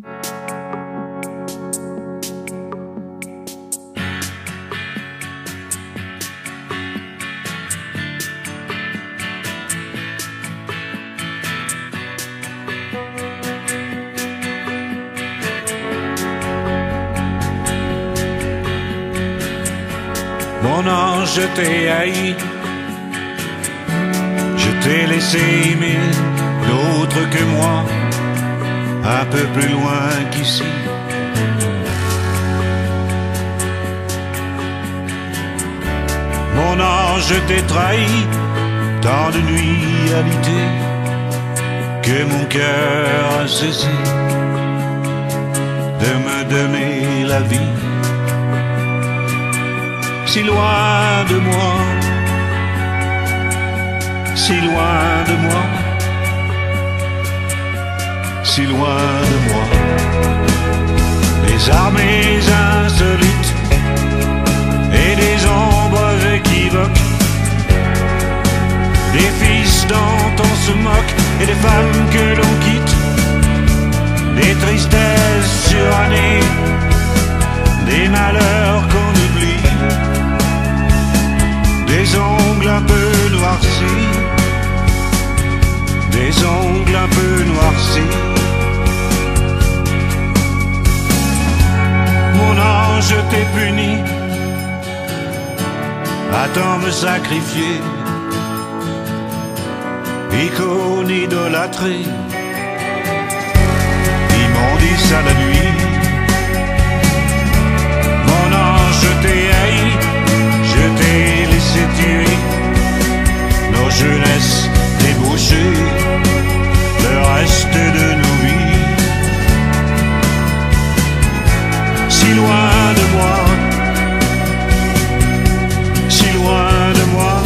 Mon ange, je t'ai haï, je t'ai laissé aimer d'autres que moi, un peu plus loin qu'ici. Mon ange, je t'ai trahi, tant de nuits habitées, que mon cœur a cessé de me donner la vie. Si loin de moi, si loin de moi, si loin de moi. Des armées insolites et des ombres équivoques, des fils dont on se moque et des femmes que l'on quitte, des tristesses surannées, des malheurs qu'on oublie, des ongles un peu noircis, des ongles un peu noircis. Mon ange, je t'ai puni, attends me sacrifier, icône idolâtrée, immondice à la nuit. Mon ange, je t'ai haï, je t'ai laissé tuer nos jeunesses débauchées, le reste de nos vies. Si loin de moi, si loin de moi,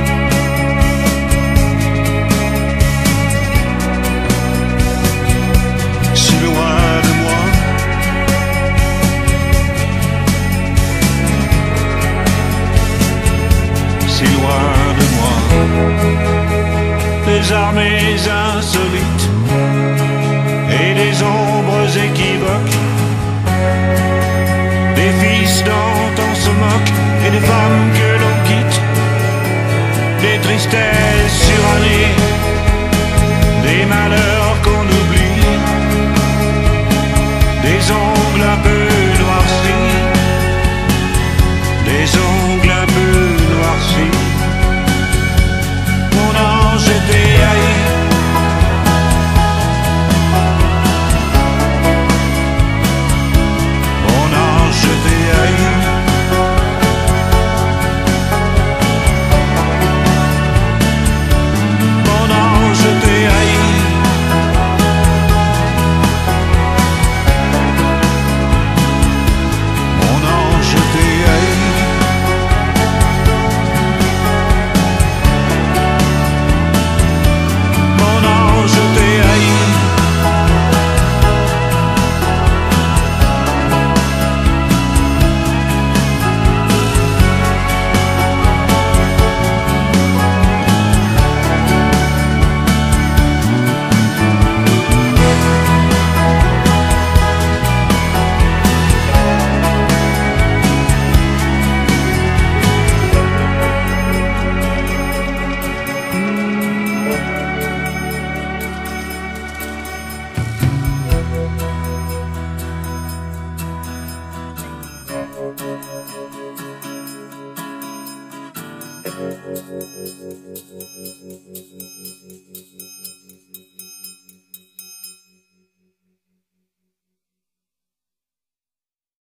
si loin de moi. Si loin de moi. Des armées insolites et des ombres équivoques, des fils dont on se moque et des femmes que l'on quitte, des tristesses surannées, des malheurs qu'on oublie, des ongles un peu noircis, des ongles un peu noircis. Mon ange, je t'ai haï, mon ange, je t'ai haï. Mon ange, je t'ai haï. Mon ange, je t'ai haï. Mon ange, je t'ai haï.